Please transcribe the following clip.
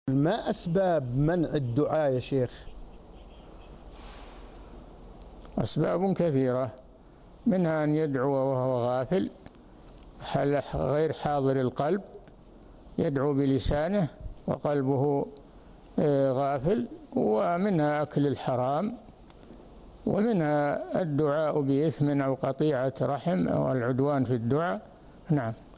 ما أسباب منع الدعاء يا شيخ؟ أسباب كثيرة، منها أن يدعو وهو غافل غير حاضر القلب، يدعو بلسانه وقلبه غافل، ومنها أكل الحرام، ومنها الدعاء بإثم أو قطيعة رحم أو العدوان في الدعاء. نعم.